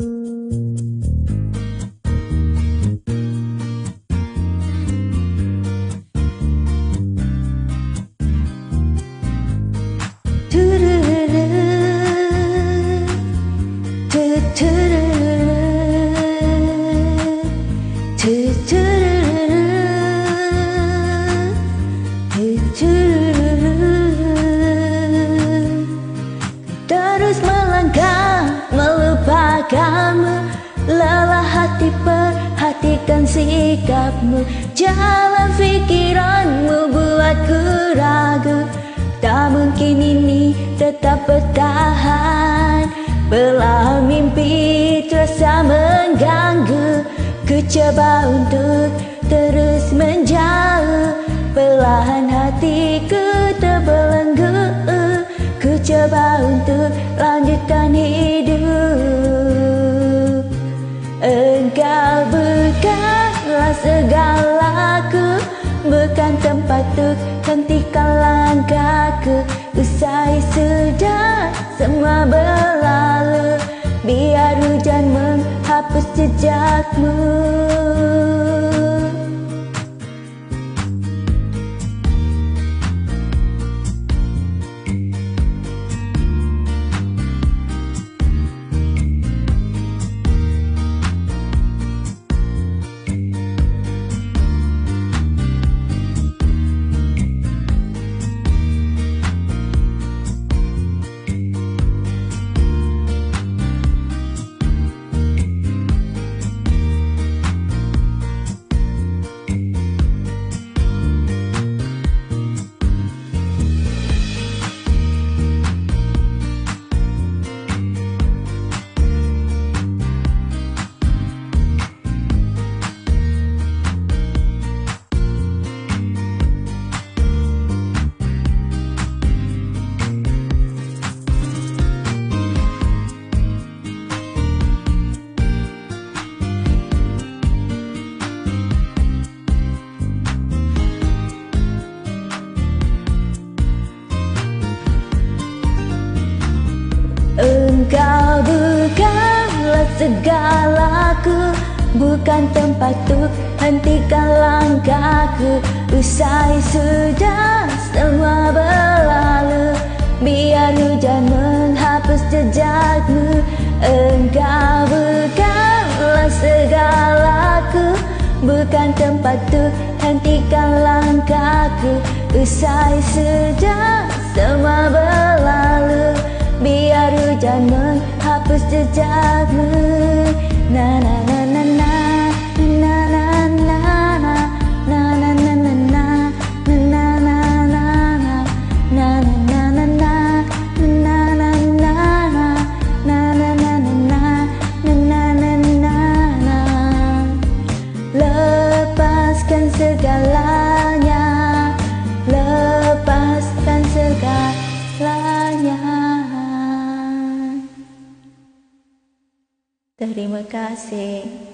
Terus melangkah melupakanmu, lelah hati perhatikan sikapmu. Jalan pikiranmu buatku ragu, tak mungkin ini tetap bertahan. Perlahan mimpi terasa mengganggu, ku coba untuk terus menjauh. Perlahan hatiku terbelenggu, ku coba untuk lanjutkan hidup. Engkau bukanlah segalaku, bukan tempat untuk hentikan langkahku. Usai sudah semua berlalu, biar hujan menghapus jejakmu. Engkau bukanlah segalaku, bukan tempat untuk hentikan langkahku. Usai sudah semua berlalu, biar hujan menghapus jejakmu. Engkau bukanlah segalaku, bukan tempat untuk hentikan langkahku. Usai sudah semua berlalu, biar hujan menghapus jejakmu. Na na na na na na na na na na na na na na na na na. Lepaskan segalanya, lepaskan segalanya. Terima kasih.